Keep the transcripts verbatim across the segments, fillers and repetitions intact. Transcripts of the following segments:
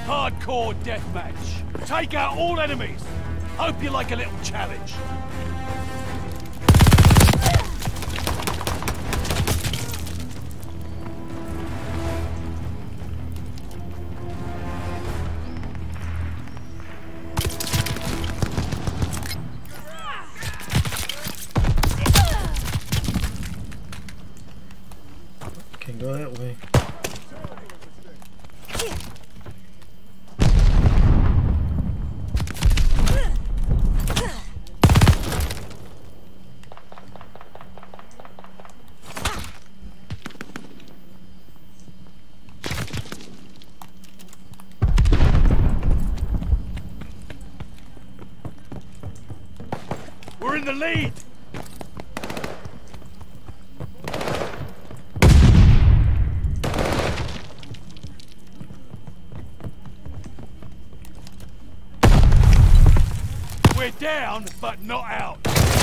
Hardcore deathmatch. Take out all enemies. Hope you like a little challenge. Can't go that way. We're in the lead! We're down, but not out.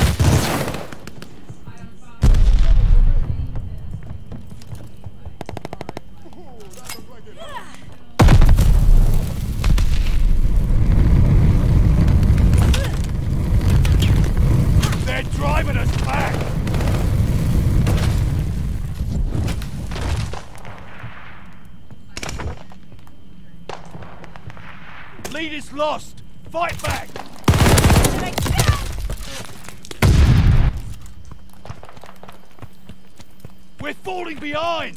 They're driving us back. Lead is lost. Fight back. We're falling behind!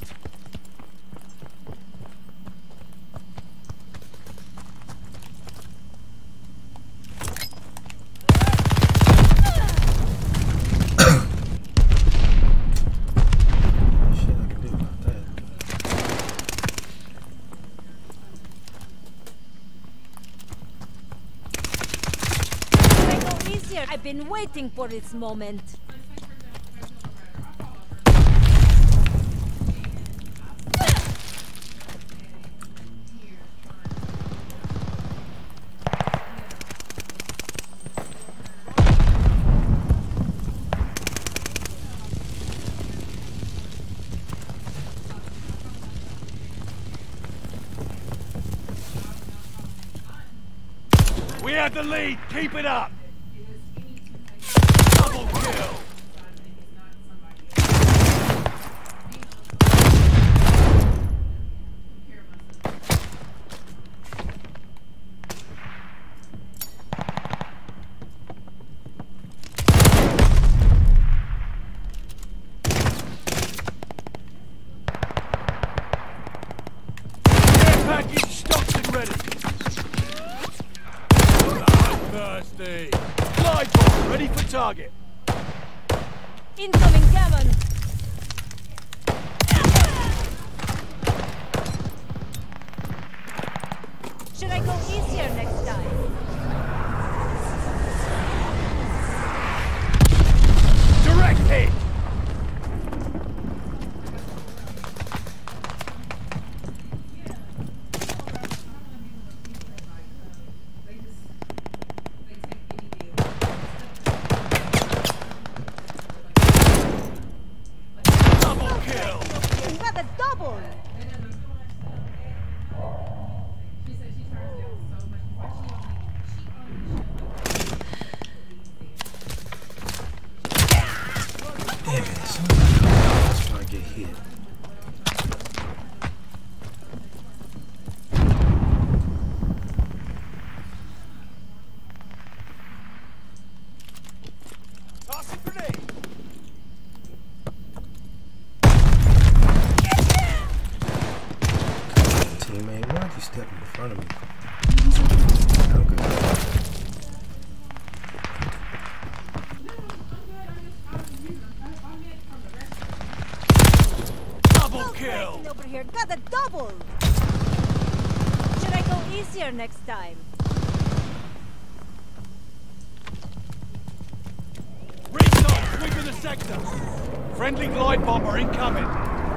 Shit, I can do about that. Can I go easier? I've been waiting for this moment. We have the lead, keep it up! Double kill! Care package stocked and ready! Thirsty. Glide bomb ready for target. Incoming cannon. Should I go easier next time? Direct hit. Damn it, somebody that's why I get hit. Toss a grenade. Teammate, why'd you step in front of me? Okay. Kill. Over here, got a double. Should I go easier next time? Recon sweeping the sector. Friendly glide bomber incoming.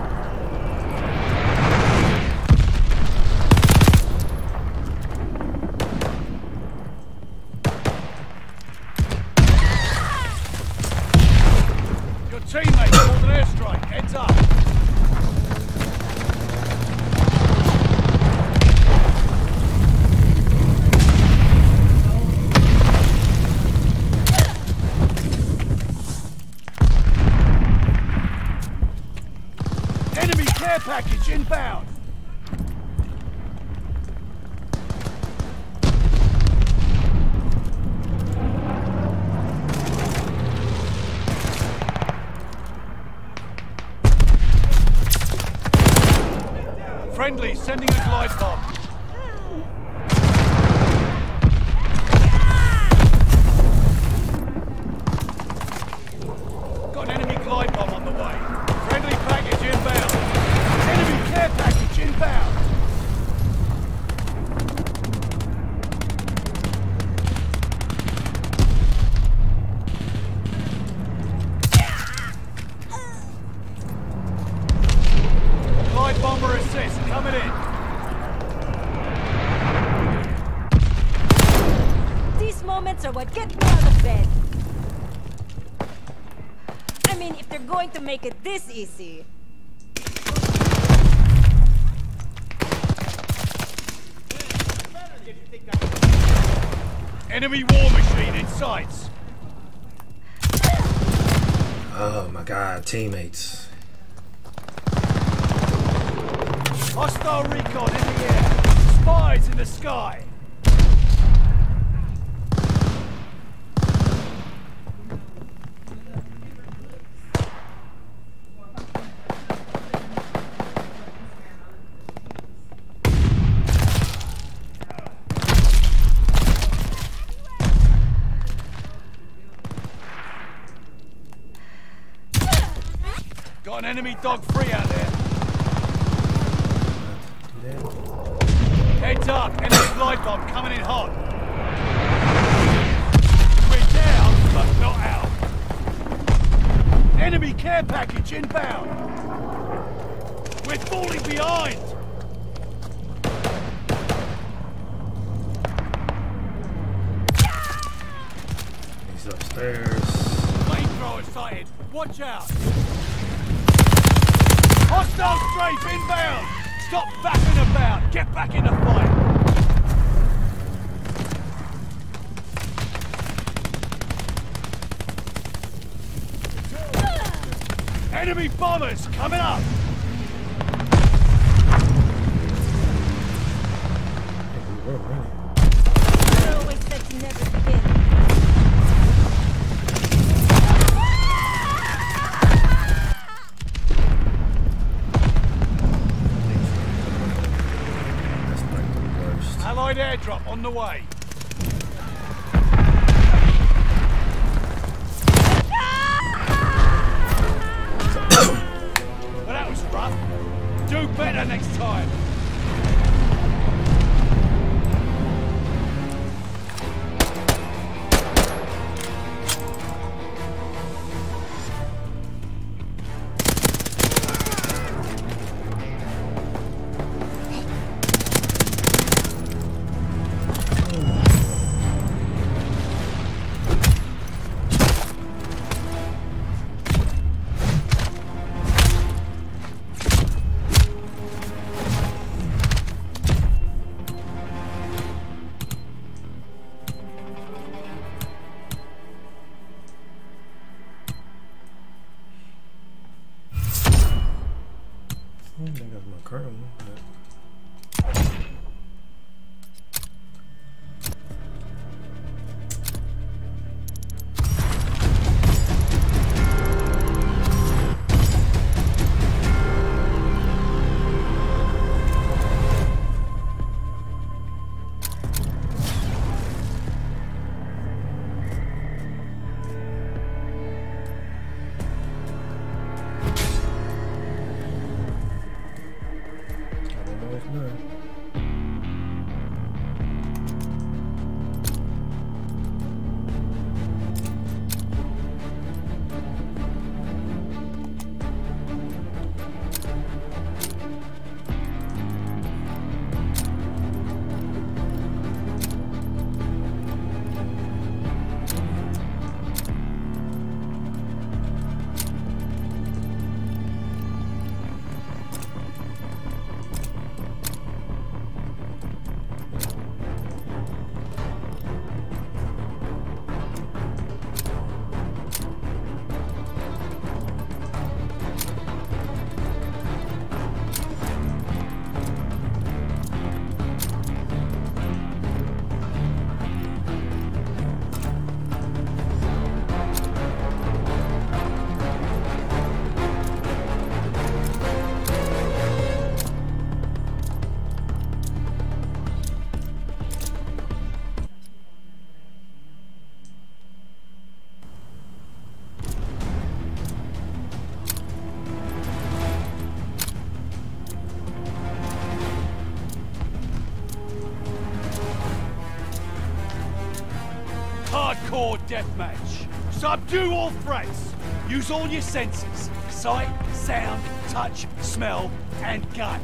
Your teammate called an airstrike. Heads up. Friendly, sending a glide bomb. Got an enemy glide bomb on the way. Friendly package inbound. Enemy care package inbound. Glide bomber assist coming in. These moments are what get me out of bed. I mean, if they're going to make it this easy. Enemy war machine in sights. Oh my god, teammates. Hostile recon in the air. Spies in the sky. Got an enemy dog free out there. Heads up, enemy glide bomb coming in hot. We're down, but not out. Enemy care package inbound. We're falling behind. He's upstairs. Flamethrower sighted. Watch out. Hostile strafe inbound. Stop faffing about! Get back in the fight! Enemy bombers coming up! We were running. I always said to never begin. Allied airdrop on the way. Well, that was rough. Do better next time. I don't think that's my current one, but I don't know if none. Hardcore deathmatch. Subdue all threats. Use all your senses. Sight, sound, touch, smell, and gut.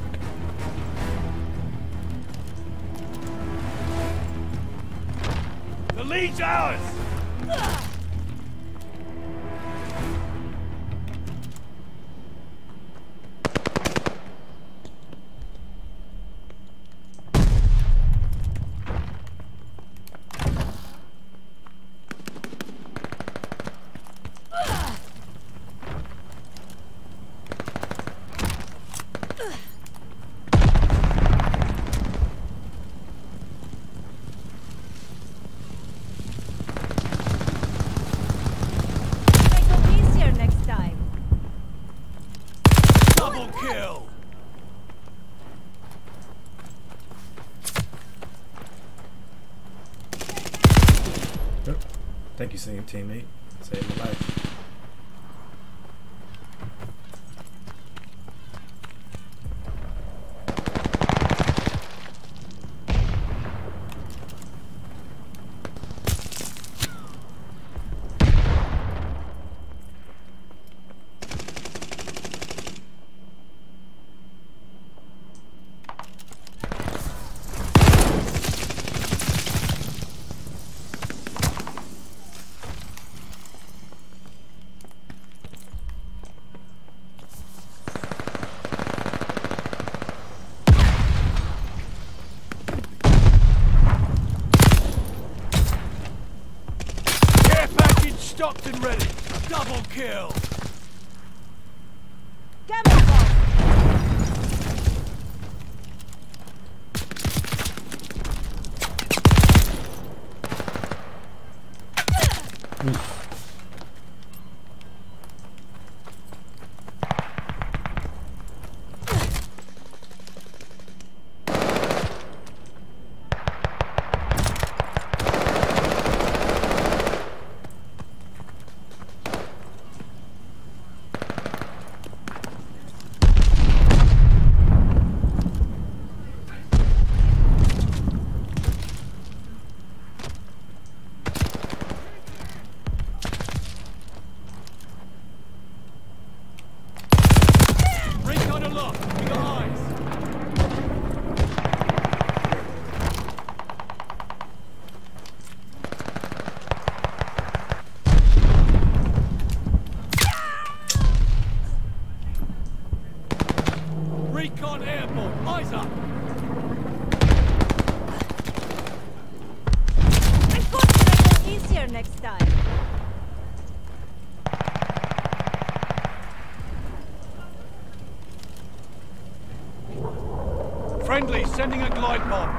The lead's ours! Kill! Yep. Thank you, same teammate. Saved my life. Stocked and ready. Double kill. Gamma bomb. Recon airborne, eyes up! I thought it would go easier next time. Friendly, sending a glide bomb.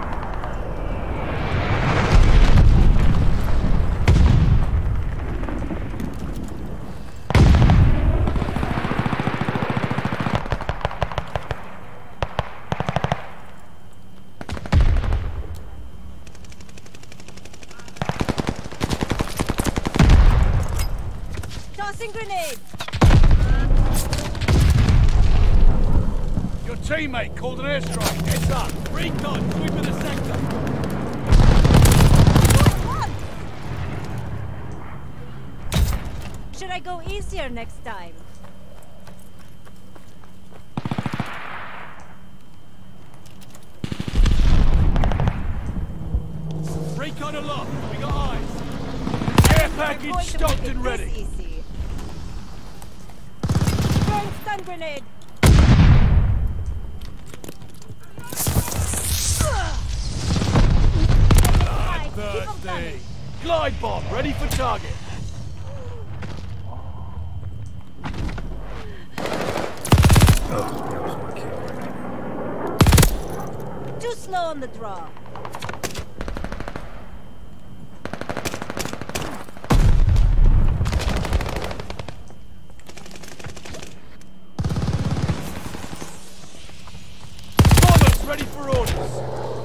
Tossing grenade! Your teammate called an airstrike. Heads up. Recon, sweep of the sector. Should I go easier next time? Recon aloft. We got eyes. Air package stocked and ready. Easy. Throwing stun grenade. Bloodthirsty. Glide bomb ready for target. Oh, that was my kill right there. Too slow on the draw. Bombers ready for orders.